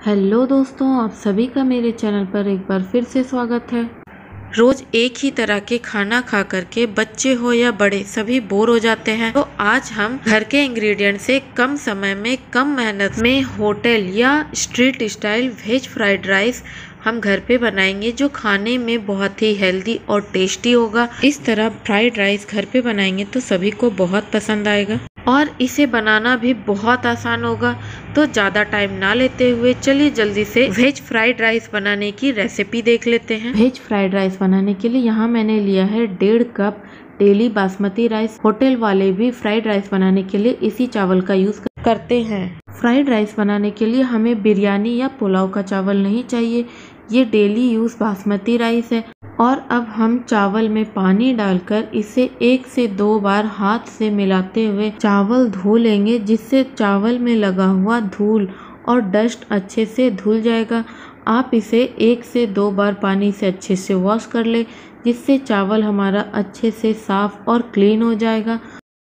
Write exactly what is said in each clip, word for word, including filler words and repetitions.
Hello दोस्तों, आप सभी का मेरे चैनल पर एक बार फिर से स्वागत है। रोज एक ही तरह के खाना खा करके बच्चे हो या बड़े सभी बोर हो जाते हैं, तो आज हम घर के इंग्रेडिएंट से कम समय में कम मेहनत में होटल या street style veg fried rice हम घर पे बनाएंगे, जो खाने में बहुत ही हेल्दी और टेस्टी होगा। इस तरह फ्राइड राइस घर पे बनाएंगे तो सभी को बहुत पसंद आएगा और इसे बनाना भी बहुत आसान होगा। तो ज़्यादा टाइम ना लेते हुए चलिए जल्दी से वेज फ्राइड राइस बनाने की रेसिपी देख लेते हैं। वेज फ्राइड राइस बनाने के लिए यहाँ मैंने लिया है डेढ़ cup daily basmati rice. Hotel वाले भी फ्राइड राइस बनाने के लिए इसी चावल का यूज करते हैं। फ्राइड राइस बनाने के लिए हमें बिरयानी या पुलाव का चावल नहीं चाहिए, ये डेली यूज बासमती राइस है। और अब हम चावल में पानी डालकर इसे एक से दो बार हाथ से मिलाते हुए चावल धो लेंगे, जिससे चावल में लगा हुआ धूल और डस्ट अच्छे से धुल जाएगा। आप इसे एक से दो बार पानी से अच्छे से वॉश कर ले, जिससे चावल हमारा अच्छे से साफ और क्लीन हो जाएगा।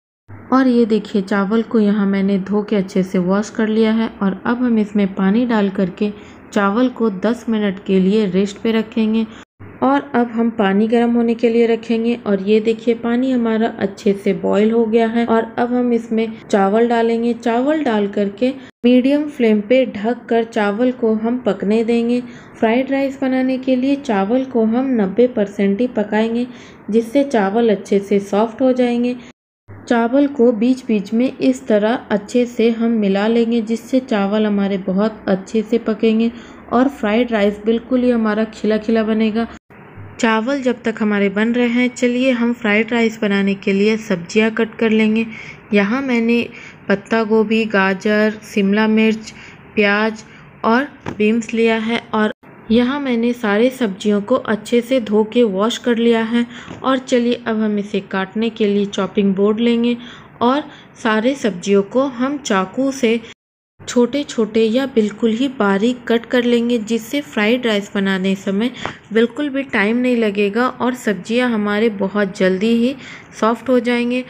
और ये देखिए, चावल को यहाँ मैंने धो के अच्छे से वॉश कर लिया है। और अब हम इसमें पानी डाल करके चावल को दस मिनट के लिए रेस्ट पे रखेंगे। और अब हम पानी गर्म होने के लिए रखेंगे। और ये देखिए, पानी हमारा अच्छे से बॉईल हो गया है। और अब हम इसमें चावल डालेंगे। चावल डाल करके मीडियम फ्लेम पे ढक कर चावल को हम पकने देंगे। फ्राइड राइस बनाने के लिए चावल को हम नब्बे परसेंट ही पकाएंगे, जिससे चावल अच्छे से सॉफ्ट हो जाएंगे। चावल को बीच बीच में इस तरह अच्छे से हम मिला लेंगे, जिससे चावल हमारे बहुत अच्छे से पकेंगे और फ्राइड राइस बिल्कुल ही हमारा खिला खिला बनेगा। चावल जब तक हमारे बन रहे हैं, चलिए हम फ्राइड राइस बनाने के लिए सब्जियां कट कर लेंगे। यहाँ मैंने पत्ता गोभी, गाजर, शिमला मिर्च, प्याज और बीन्स लिया है। और यहाँ मैंने सारे सब्जियों को अच्छे से धो के वॉश कर लिया है। और चलिए अब हम इसे काटने के लिए चॉपिंग बोर्ड लेंगे और सारे सब्जियों को हम चाकू से छोटे छोटे या बिल्कुल ही बारीक कट कर लेंगे, जिससे फ्राइड राइस बनाने समय बिल्कुल भी टाइम नहीं लगेगा और सब्जियां हमारे बहुत जल्दी ही सॉफ्ट हो जाएंगे।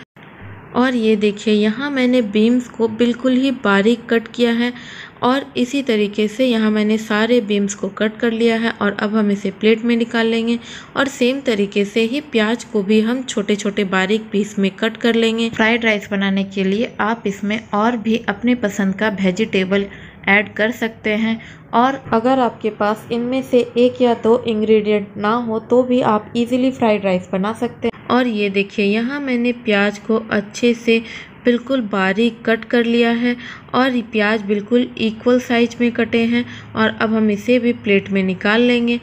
और ये देखिए, यहाँ मैंने बीन्स को बिल्कुल ही बारीक कट किया है। और इसी तरीके से यहाँ मैंने सारे बीन्स को कट कर लिया है। और अब हम इसे प्लेट में निकाल लेंगे। और सेम तरीके से ही प्याज को भी हम छोटे छोटे बारीक पीस में कट कर लेंगे। फ्राइड राइस बनाने के लिए आप इसमें और भी अपने पसंद का वेजिटेबल ऐड कर सकते हैं। और अगर आपके पास इनमें से एक या दो इंग्रेडिएंट ना हो तो भी आप इजीली फ्राइड राइस बना सकते हैं। और ये देखिए, यहाँ मैंने प्याज को अच्छे से बिल्कुल बारीक कट कर लिया है और प्याज बिल्कुल इक्वल साइज में कटे हैं। और अब हम इसे भी प्लेट में निकाल लेंगे।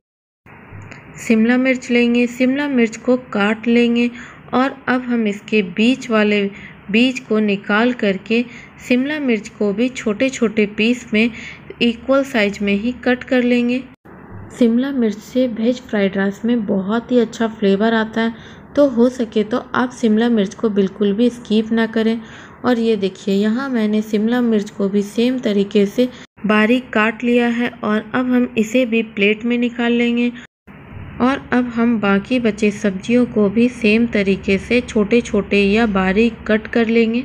शिमला मिर्च लेंगे, शिमला मिर्च को काट लेंगे। और अब हम इसके बीच वाले बीज को निकाल करके शिमला मिर्च को भी छोटे छोटे पीस में इक्वल साइज में ही कट कर लेंगे। शिमला मिर्च से वेज फ्राइड राइस में बहुत ही अच्छा फ्लेवर आता है, तो हो सके तो आप शिमला मिर्च को बिल्कुल भी स्किप ना करें। और ये देखिए, यहाँ मैंने शिमला मिर्च को भी सेम तरीके से बारीक काट लिया है। और अब हम इसे भी प्लेट में निकाल लेंगे। और अब हम बाकी बचे सब्जियों को भी सेम तरीके से छोटे छोटे या बारीक कट कर लेंगे।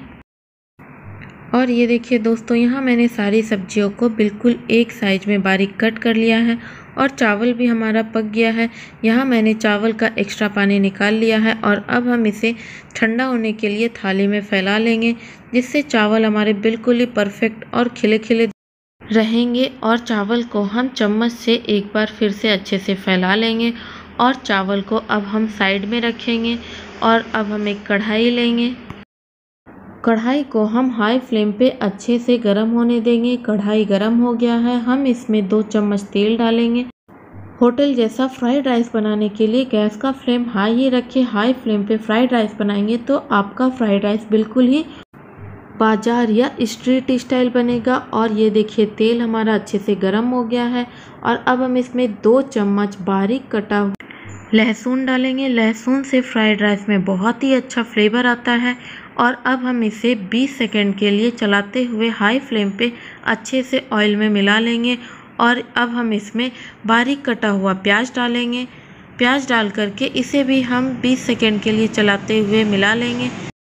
और ये देखिए दोस्तों, यहाँ मैंने सारी सब्जियों को बिल्कुल एक साइज में बारीक कट कर लिया है। और चावल भी हमारा पक गया है। यहाँ मैंने चावल का एक्स्ट्रा पानी निकाल लिया है। और अब हम इसे ठंडा होने के लिए थाली में फैला लेंगे, जिससे चावल हमारे बिल्कुल ही परफेक्ट और खिले खिले रहेंगे। और चावल को हम चम्मच से एक बार फिर से अच्छे से फैला लेंगे। और चावल को अब हम साइड में रखेंगे। और अब हम एक कढ़ाई लेंगे। कढ़ाई को हम हाई फ्लेम पे अच्छे से गर्म होने देंगे। कढ़ाई गर्म हो गया है, हम इसमें दो चम्मच तेल डालेंगे। होटल जैसा फ्राइड राइस बनाने के लिए गैस का फ्लेम हाई ही रखें। हाई फ्लेम पे फ्राइड राइस बनाएंगे तो आपका फ्राइड राइस बिल्कुल ही बाजार या स्ट्रीट स्टाइल बनेगा। और ये देखिए, तेल हमारा अच्छे से गर्म हो गया है। और अब हम इसमें दो चम्मच बारीक कटा हुआ लहसुन डालेंगे। लहसुन से फ्राइड राइस में बहुत ही अच्छा फ्लेवर आता है। और अब हम इसे बीस सेकंड के लिए चलाते हुए हाई फ्लेम पे अच्छे से ऑयल में मिला लेंगे। और अब हम इसमें बारीक कटा हुआ प्याज डालेंगे। प्याज डाल करके इसे भी हम बीस सेकंड के लिए चलाते हुए मिला लेंगे।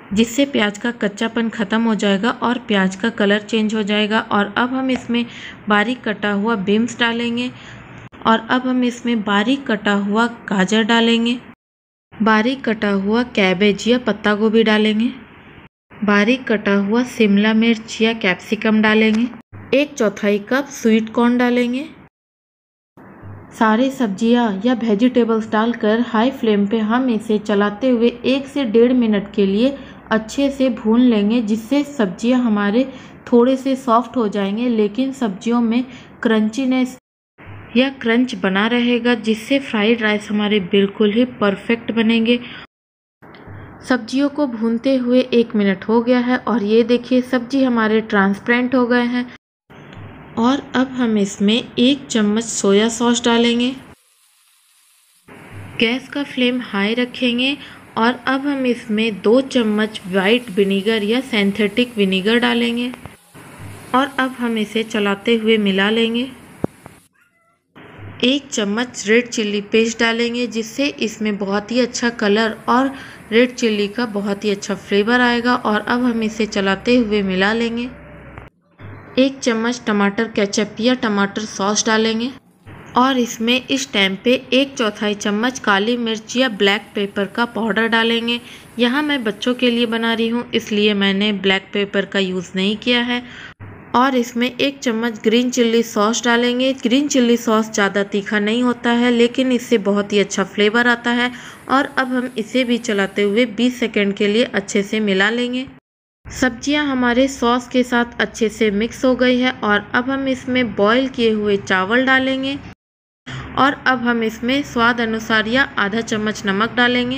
जिससे प्याज का कच्चापन ख़त्म हो जाएगा और प्याज का कलर चेंज हो जाएगा। और अब हम इसमें बारीक कटा हुआ बीन्स डालेंगे और अब हम इसमें बारीक कटा हुआ गाजर डालेंगे, बारीक कटा हुआ कैबेज या पत्ता गोभी डालेंगे, बारीक कटा हुआ शिमला मिर्च या कैप्सिकम डालेंगे, एक चौथाई कप स्वीट कॉर्न डालेंगे। सारे सब्जियां या वेजिटेबल्स डालकर हाई फ्लेम पे हम इसे चलाते हुए एक से डेढ़ मिनट के लिए अच्छे से भून लेंगे, जिससे सब्जियां हमारे थोड़े से सॉफ्ट हो जाएंगे, लेकिन सब्जियों में क्रंचीनेस या क्रंच बना रहेगा, जिससे फ्राइड राइस हमारे बिल्कुल ही परफेक्ट बनेंगे। सब्जियों को भूनते हुए एक मिनट हो गया है और ये देखिए सब्जी हमारे ट्रांसपेरेंट हो गए हैं। और अब हम इसमें एक चम्मच सोया सॉस डालेंगे। गैस का फ्लेम हाई रखेंगे और अब हम इसमें दो चम्मच वाइट विनीगर या सिंथेटिक विनीगर डालेंगे और अब हम इसे चलाते हुए मिला लेंगे। एक चम्मच रेड चिल्ली पेस्ट डालेंगे, जिससे इसमें बहुत ही अच्छा कलर और रेड चिल्ली का बहुत ही अच्छा फ्लेवर आएगा। और अब हम इसे चलाते हुए मिला लेंगे। एक चम्मच टमाटर केचप या टमाटर सॉस डालेंगे और इसमें इस टाइम पे एक चौथाई चम्मच काली मिर्च या ब्लैक पेपर का पाउडर डालेंगे। यहाँ मैं बच्चों के लिए बना रही हूँ, इसलिए मैंने ब्लैक पेपर का यूज़ नहीं किया है। और इसमें एक चम्मच ग्रीन चिल्ली सॉस डालेंगे। ग्रीन चिल्ली सॉस ज़्यादा तीखा नहीं होता है, लेकिन इससे बहुत ही अच्छा फ्लेवर आता है। और अब हम इसे भी चलाते हुए बीस सेकंड के लिए अच्छे से मिला लेंगे। सब्जियां हमारे सॉस के साथ अच्छे से मिक्स हो गई है और अब हम इसमें बॉईल किए हुए चावल डालेंगे और अब हम इसमें स्वाद अनुसार या आधा चम्मच नमक डालेंगे।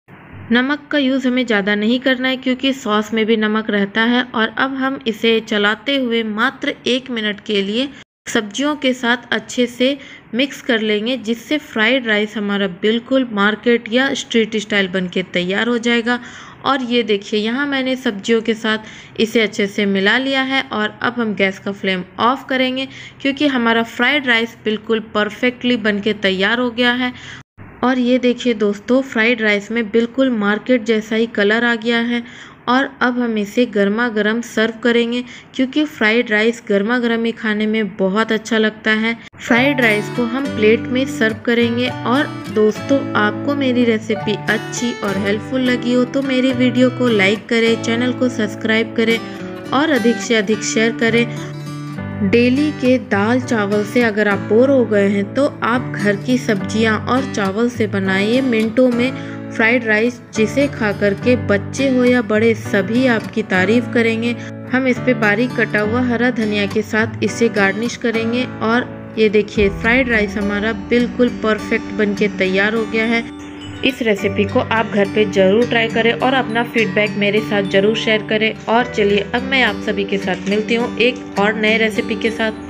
नमक का यूज़ हमें ज़्यादा नहीं करना है, क्योंकि सॉस में भी नमक रहता है। और अब हम इसे चलाते हुए मात्र एक मिनट के लिए सब्जियों के साथ अच्छे से मिक्स कर लेंगे, जिससे फ्राइड राइस हमारा बिल्कुल मार्केट या स्ट्रीट स्टाइल बनके तैयार हो जाएगा। और ये देखिए यहाँ मैंने सब्जियों के साथ इसे अच्छे से मिला लिया है और अब हम गैस का फ्लेम ऑफ करेंगे, क्योंकि हमारा फ्राइड राइस बिल्कुल परफेक्टली बनके तैयार हो गया है। और ये देखिए दोस्तों, फ्राइड राइस में बिल्कुल मार्केट जैसा ही कलर आ gया है। और अब हम इसे गर्मा गर्म सर्व करेंगे, क्योंकि फ्राइड राइस गर्मा गर्म ही खाने में बहुत अच्छा लगता है। फ्राइड राइस को हम प्लेट में सर्व करेंगे। और दोस्तों, आपको मेरी रेसिपी अच्छी और हेल्पफुल लगी हो तो मेरी वीडियो को लाइक करें, चैनल को सब्सक्राइब करें और अधिक से अधिक शेयर करें। डेली के दाल चावल से अगर आप बोर हो गए हैं तो आप घर की सब्जियां और चावल से बनाइए मिनटों में फ्राइड राइस, जिसे खा करके बच्चे हो या बड़े सभी आपकी तारीफ करेंगे। हम इस पे बारीक कटा हुआ हरा धनिया के साथ इसे गार्निश करेंगे। और ये देखिए फ्राइड राइस हमारा बिल्कुल परफेक्ट बनके तैयार हो गया है। इस रेसिपी को आप घर पे ज़रूर ट्राई करें और अपना फीडबैक मेरे साथ ज़रूर शेयर करें। और चलिए अब मैं आप सभी के साथ मिलती हूँ एक और नए रेसिपी के साथ।